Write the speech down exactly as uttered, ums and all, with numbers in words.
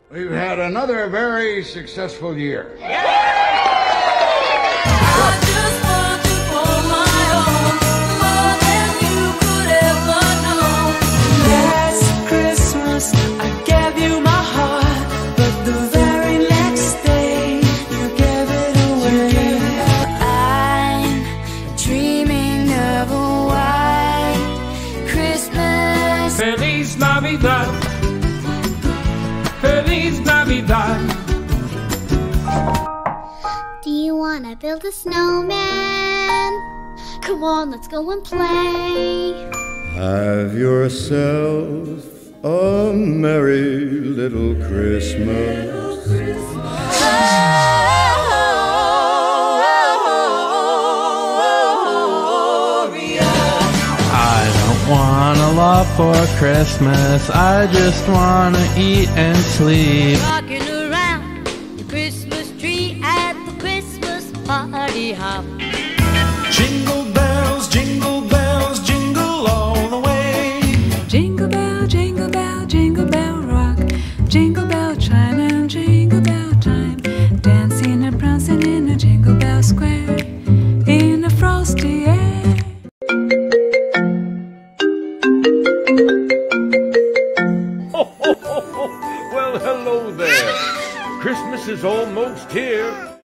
We've had another very successful year. Feliz Navidad, Feliz Navidad. Do you wanna build a snowman? Come on, let's go and play. Have yourself a merry little Christmas. Want a lot for Christmas, I just wanna eat and sleep. Rocking around the Christmas tree at the Christmas party hop. Jingle bells, jingle bells, jingle all the way. Jingle bell, jingle bell, jingle bell rock. Jingle bell chime and jingle bell time. Dancing and prancing in a jingle bell square in a frosty air. Well, hello there. Christmas is almost here.